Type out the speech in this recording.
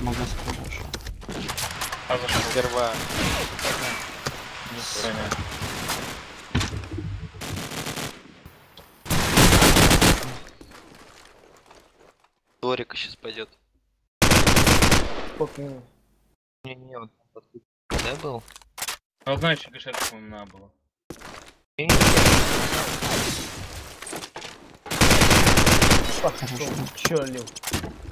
магаз хороший. А за что? Сперва. Не понял. Дорика сейчас пойдет. Попил. Не, вот да был? Ну, знаешь, гашет, по-моему, надо было. Чё лил?